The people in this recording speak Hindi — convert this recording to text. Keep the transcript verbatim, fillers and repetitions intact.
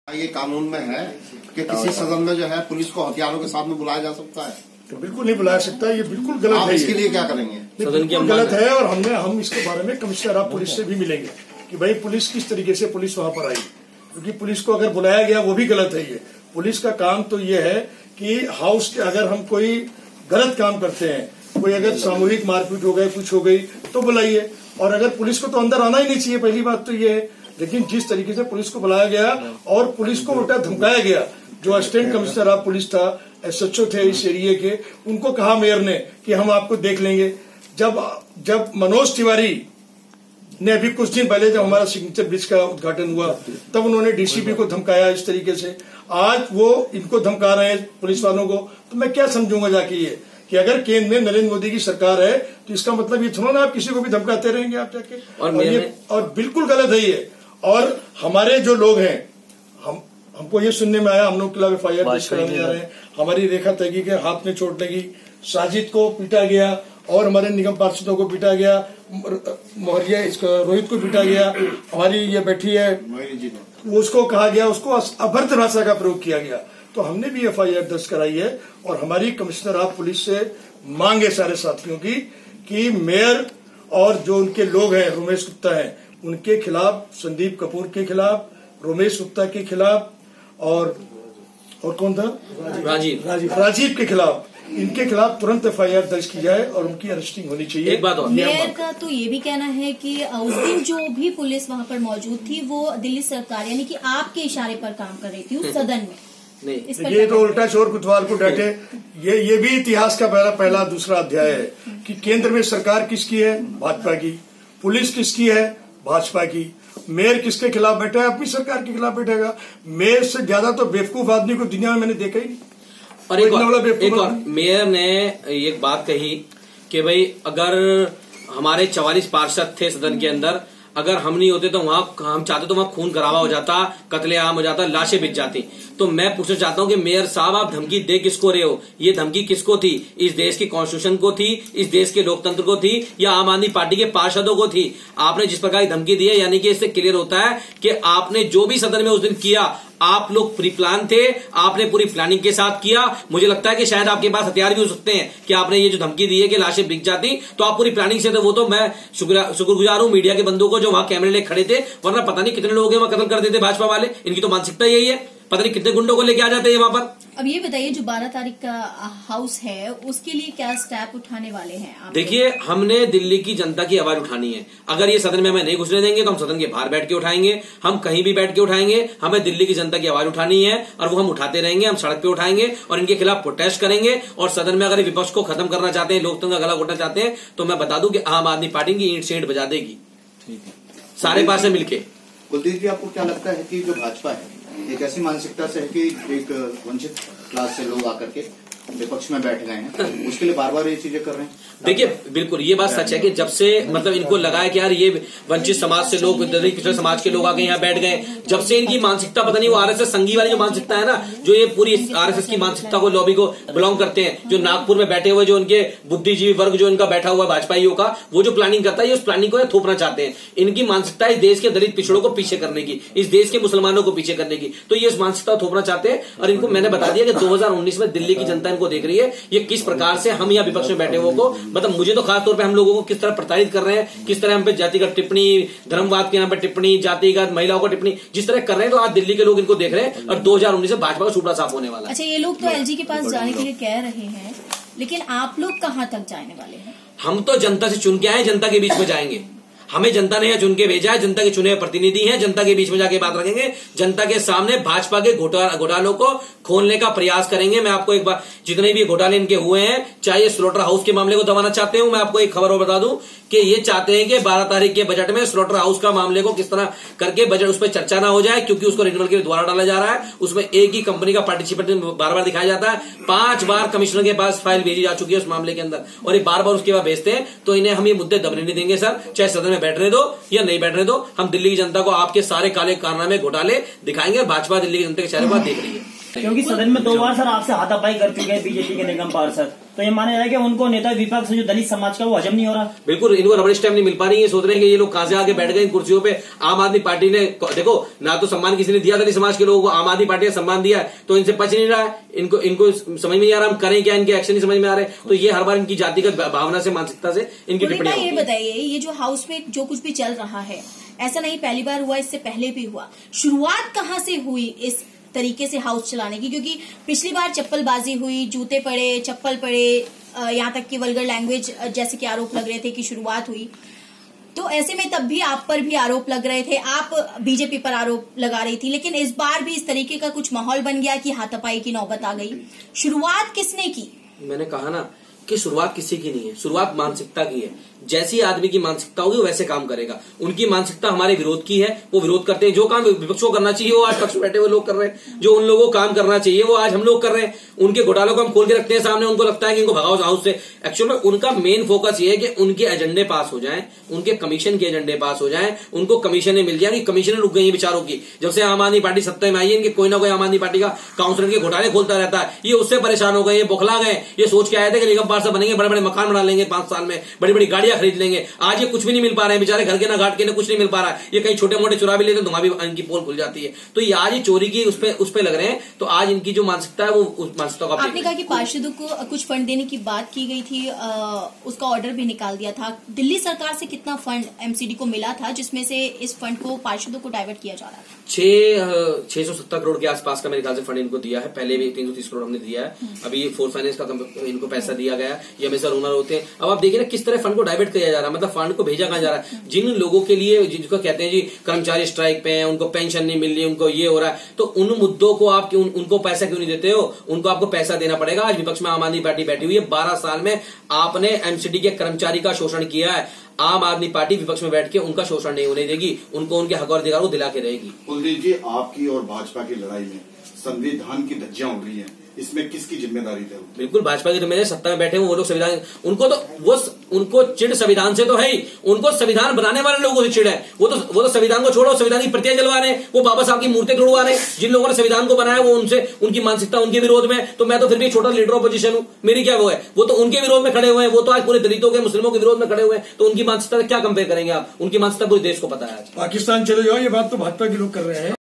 ये कानून में है कि किसी सदन में जो है पुलिस को हथियारों के साथ में बुलाया जा सकता है? तो बिल्कुल नहीं बुलाया सकता, ये बिल्कुल गलत आप है। इसके लिए क्या करेंगे? सदन की गलत है और हमने हम इसके बारे में कमिश्नर ऑफ पुलिस से भी मिलेंगे कि भाई पुलिस किस तरीके से पुलिस वहां पर आई, क्योंकि पुलिस को अगर बुलाया गया वो भी गलत है। ये पुलिस का काम तो ये है कि हाउस के अगर हम कोई गलत काम करते हैं, कोई अगर सामूहिक मारपीट हो गई कुछ हो गई तो बुलाइए, और अगर पुलिस को तो अंदर आना ही नहीं चाहिए, पहली बात तो ये है। लेकिन जिस तरीके से पुलिस को बुलाया गया और पुलिस को उल्टा धमकाया गया, जो असिस्टेंट कमिश्नर ऑफ पुलिस था, एसएचओ थे इस एरिया के, उनको कहा मेयर ने कि हम आपको देख लेंगे। जब जब मनोज तिवारी ने अभी कुछ दिन पहले जब हमारा सिग्नेचर ब्रिज का उद्घाटन हुआ तब उन्होंने डीसीपी को धमकाया इस तरीके से, आज वो इनको धमका रहे हैं पुलिस वालों को। तो मैं क्या समझूंगा जाके ये कि अगर केंद्र में नरेंद्र मोदी की सरकार है तो इसका मतलब ये थोड़ा ना आप किसी को भी धमकाते रहेंगे आप जाके, और, और ये और बिल्कुल गलत है ये। और हमारे जो लोग हैं, हम हमको ये सुनने में आया, हम लोग खिलाफ एफ आई आर दर्ज कराने जा रहे हैं, हमारी रेखा तैगी के हाथ में चोट लगी, साजिद को पीटा गया और हमारे निगम पार्षदों को पीटा गया, मोहरिया इसको रोहित को पीटा गया, हमारी ये बैठी है उसको कहा गया, उसको अभद्र भाषा का प्रयोग किया गया। तो हमने भी एफ आई आर दर्ज कराई है और हमारी कमिश्नर ऑफ पुलिस से मांगे सारे साथियों की कि मेयर और जो उनके लोग हैं, रोमेश गुप्ता हैं, उनके खिलाफ, संदीप कपूर के खिलाफ, रोमेश गुप्ता के खिलाफ और और कौन था राजीव राजीव राजीव के खिलाफ, इनके खिलाफ तुरंत एफ आई आर दर्ज की जाए और उनकी अरेस्टिंग होनी चाहिए। एक बात और, मेयर का तो ये भी कहना है कि उस दिन जो भी पुलिस वहां पर मौजूद थी वो दिल्ली सरकार यानी कि आपके इशारे पर काम कर रही थी उस सदन में। नहीं, ये तो उल्टा चोर कुतवाल को डांटे। ये ये भी इतिहास का पहला पहला दूसरा अध्याय है कि केंद्र में सरकार किसकी है, भाजपा की, पुलिस किसकी है, भाजपा की, मेयर किसके खिलाफ बैठा है, अपनी सरकार के खिलाफ बैठेगा। मेयर से ज्यादा तो बेवकूफ आदमी को दुनिया में मैंने देखा ही नहीं। और एक और, एक और मेयर ने एक बात कही कि भाई अगर हमारे चवालीस पार्षद थे सदन के अंदर, अगर हम नहीं होते तो वहां हम चाहते तो वहां खून खराबा हो जाता, कत्लेआम हो जाता, लाशें बिछ जाती। तो मैं पूछना चाहता हूं कि मेयर साहब आप धमकी दे किसको रहे हो? ये धमकी किसको थी? इस देश की कॉन्स्टिट्यूशन को थी, इस देश के लोकतंत्र को थी, या आम आदमी पार्टी के पार्षदों को थी? आपने जिस प्रकार की धमकी दी है, यानी कि इससे क्लियर होता है कि आपने जो भी सदन में उस दिन किया, आप लोग प्री प्लान थे, आपने पूरी प्लानिंग के साथ किया। मुझे लगता है कि शायद आपके पास हथियार भी हो सकते हैं कि आपने ये जो धमकी दी है कि लाशें बिक जाती, तो आप पूरी प्लानिंग से थे। वो तो मैं शुक्रगुजार हूं मीडिया के बंदों को जो वहां कैमरे लेके खड़े थे, वरना पता नहीं कितने लोग वहां कत्ल कर देते भाजपा वाले। इनकी तो मानसिकता यही है, पता नहीं कितने गुंडों को लेके आ जाते हैं वहां पर। अब ये बताइए जो बारह तारीख का हाउस है उसके लिए क्या स्टेप उठाने वाले हैं आप? देखिए, हमने दिल्ली की जनता की आवाज उठानी है। अगर ये सदन में हमें नहीं घुसने देंगे तो हम सदन के बाहर बैठ के उठाएंगे, हम कहीं भी बैठ के उठाएंगे। हमें दिल्ली की जनता की आवाज उठानी है और वो हम उठाते रहेंगे। हम सड़क पे उठाएंगे और इनके खिलाफ प्रोटेस्ट करेंगे। और सदन में अगर विपक्ष को खत्म करना चाहते हैं, लोकतंत्र का गला घोटना चाहते हैं, तो मैं बता दूं कि आम आदमी पार्टी की ईंट से ईंट बजा देगी, सारे पास से मिलके। कुलदीप जी, आपको क्या लगता है कि जो भाजपा है एक ऐसी मानसिकता से है कि एक वंचित क्लास से लोग आकर के विपक्ष में बैठ गए हैं, उसके लिए बार बार ये चीजें कर रहे हैं? देखिए, बिल्कुल ये बात सच है कि जब से मतलब इनको लगा है कि यार ये वंचित समाज से लोग, दलित पिछड़े समाज के लोग आके यहाँ बैठ गए, जब से इनकी मानसिकता पता नहीं वो आरएसएस संघी वाली जो मानसिकता है ना, जो ये पूरी आरएसएस की मानसिकता को, लॉबी को बिलोंग करते हैं, जो नागपुर में बैठे हुए जो उनके बुद्धिजीवी वर्ग जो इनका बैठा हुआ है भाजपाइयों का, वो जो प्लानिंग करता है, उस प्लानिंग को थोपना चाहते हैं। इनकी मानसिकता इस देश के दलित पिछड़ों को पीछे करने की, इस देश के मुसलमानों को पीछे करने की, तो ये इस मानसिकता थोपना चाहते हैं। और इनको मैंने बता दिया कि दो हजार उन्नीस में दिल्ली की जनता इनको देख रही है, ये किस प्रकार से हम यहाँ विपक्ष में बैठे हुए को, मतलब मुझे तो खासतौर पे हम लोगों को किस तरह प्रताड़ित कर रहे हैं, किस तरह हम पे जातिगत टिप्पणी, धर्मवाद के नाम पर टिप्पणी, जातिगत महिलाओं को टिप्पणी जिस तरह कर रहे हैं, तो आज दिल्ली के लोग इनको देख रहे हैं और दो हजार उन्नीस में भाजपा का सूपड़ा साफ होने वाला है। अच्छा, ये लोग तो एलजी के पास जाने के लिए कह रहे हैं, लेकिन आप लोग कहाँ तक जाने वाले हैं? हम तो जनता से चुन के आए, जनता के बीच में जाएंगे। हमें जनता ने यहाँ चुन के भेजा है, जनता के चुने हुए प्रतिनिधि हैं, जनता के बीच में जाके बात रखेंगे, जनता के सामने भाजपा के घोटालों को खोलने का प्रयास करेंगे। मैं आपको एक बार, जितने भी घोटाले इनके हुए हैं, चाहे स्लॉटर हाउस के मामले को दबाना चाहते हूं, मैं आपको एक खबर और बता दूं कि ये चाहते हैं कि बारह तारीख के बजट में स्लॉटर हाउस का मामले को किस तरह करके बजट उस पर चर्चा ना हो जाए, क्योंकि उसको रिन्यूअल के लिए द्वारा डाला जा रहा है। उसमें एक ही कंपनी का पार्टिसिपेट बार बार दिखाया जाता है। पांच बार कमिश्नर के पास फाइल भेजी जा चुकी है उस मामले के अंदर, और ये बार बार उसके बाद भेजते हैं। तो इन्हें हम ये मुद्दे दबने नहीं देंगे सर, चाहे सदन में बैठने दो या नहीं बैठने दो। हम दिल्ली की जनता को आपके सारे काले कारनामे, घोटाले दिखाएंगे और भाजपा दिल्ली की जनता के चेहरे पर देख रही है। क्योंकि सदन में दो बार सर आपसे हाथापाई कर चुके हैं बीजेपी के निगम पार्षद, तो ये माना जाए कि उनको नेता विपक्ष जो दलित समाज का वो हजम नहीं हो रहा। बिल्कुल, इनको रबड़ स्टैम्प नहीं मिल पा रही है, सोच रहे हैं कि ये लोग कहां से आके बैठ गए इन कुर्सियों पे। आम आदमी पार्टी ने देखो ना तो सम्मान किसी ने दिया दलित समाज के लोगों को, आम आदमी पार्टी ने सम्मान दिया है, तो इनसे पच नहीं रहा है, इनको इनको समझ में नहीं आ रहा हम करें क्या, इनके एक्शन नहीं समझ में आ रहे। तो ये हर बार इनकी जातिगत भावना से, मानसिकता से इनकी टिप्पणी। ये बताइए, ये जो हाउस में जो कुछ भी चल रहा है, ऐसा नहीं पहली बार हुआ, इससे पहले भी हुआ, शुरुआत कहां से हुई इस तरीके से हाउस चलाने की? क्योंकि पिछली बार चप्पलबाजी हुई, जूते पड़े, चप्पल पड़े, यहाँ तक कि वल्गर लैंग्वेज जैसे कि आरोप लग रहे थे कि शुरुआत हुई, तो ऐसे में तब भी आप पर भी आरोप लग रहे थे, आप बीजेपी पर आरोप लगा रही थी, लेकिन इस बार भी इस तरीके का कुछ माहौल बन गया कि हाथापाई की नौबत आ गई। शुरुआत किसने की? मैंने कहा ना कि शुरुआत किसी की नहीं है, शुरुआत मानसिकता की है। जैसी आदमी की मानसिकता होगी वैसे काम करेगा। उनकी मानसिकता हमारे विरोध की है, वो विरोध करते हैं। जो काम विपक्ष को करना चाहिए वो आज पक्ष में बैठे हुए लोग कर रहे हैं, जो उन लोगों को काम करना चाहिए वो आज हम लोग कर रहे हैं। उनके घोटालों को हम खोल के रखते हैं सामने, उनको लगता है कि इनको भगाओ हाउस से। एक्चुअल में उनका मेन फोकस ये है कि उनके एजेंडे पास हो जाएं, उनके कमीशन के एजेंडे पास हो जाएं, उनको कमीशनें मिल जाएंगी। कमीशनें रुक गई है बेचारों की, जब से आम आदमी पार्टी सत्ता में आई है, इनके कोई ना कोई आम आदमी पार्टी का काउंसलर के घोटाले खोलता रहता है। ये उससे परेशान हो गए, ये बौखला गए, ये सोच के आए थे कि निगम पार्षद बनेंगे, बड़े बड़े मकान बना लेंगे, पांच साल में बड़ी बड़ी गाड़ियां खरीद लेंगे। आज ये कुछ भी नहीं मिल पा रहे हैं बेचारे, घर के ना घाट के ना कुछ नहीं मिल पा रहा है। ये कहीं छोटे मोटे चुरा भी लेते हैं तो वहां भी इनकी पोल खुल जाती है। तो ये आज ये चोरी की उस पे उस पे लग रहे हैं। तो आज इनकी जो मानसिकता है वो उस मानसिकता का, आपने कहा कि पार्षदों को कुछ फंड देने की बात की गई थी, आ, उसका ऑर्डर भी निकाल दिया था। दिल्ली सरकार से कितना फंड एमसीडी को मिला था जिसमें से इस फंड को पार्षदों को डाइवर्ट किया जा रहा था? छह छह सौ सत्तर करोड़ के आसपास का मेरे ख्याल से फंड इनको दिया है। पहले भी तीन सौ तीस करोड़ हमने दिया है, अभी फोर्स फाइनेंस का इनको पैसा दिया गया। ये हमेशा ओनर होते हैं। अब आप देखिए ना किस तरह फंड को डाइवर्ट किया जा रहा है, मतलब फंड को भेजा कहां जा रहा है। जिन लोगों के लिए जिनको कहते हैं जी कर्मचारी स्ट्राइक पे हैं, उनको पेंशन नहीं मिल रही, उनको ये हो रहा है, तो उन मुद्दों को आप उन, उनको पैसा क्यों नहीं देते हो? उनको आपको पैसा देना पड़ेगा। आज विपक्ष में आम आदमी पार्टी बैठी हुई है, बारह साल में आपने एमसीडी के कर्मचारी का शोषण किया है। आम आदमी पार्टी विपक्ष में बैठ के उनका शोषण नहीं होने देगी, उनको उनके हक और अधिकार को दिला के रहेगी। कुलदीप जी, आपकी और भाजपा की लड़ाई में संविधान की धज्जियां उड़ रही हैं, इसमें किसकी जिम्मेदारी है? बिल्कुल भाजपा की जिम्मेदारी। सत्ता में बैठे हुए वो लोग संविधान, उनको तो वो उनको चिड़ संविधान से तो है ही, उनको संविधान बनाने वाले लोगों से चिड़ है। वो तो वो तो संविधान को छोड़ो, संविधान की प्रतियां जलवा रहे हैं, वो बाबा साहब की मूर्ति तोड़वा रहे हैं। जिन लोगों ने संविधान को बनाया वो उनसे उनकी मानसिकता उनके विरोध में, तो मैं तो फिर भी छोटा लीडर ऑपोजिशन हूं, मेरी क्या वो है? वो तो उनके विरोध में खड़े हुए हैं, वो तो आज पूरे दलितों के मुस्लिमों के विरोध में खड़े हुए हैं। तो उनकी मानसिकता क्या कंपेयर करेंगे आप? उनकी मानसिकता पूरे देश को पता है। पाकिस्तान चले जाओ, ये बात तो भाजपा के लोग कर रहे हैं।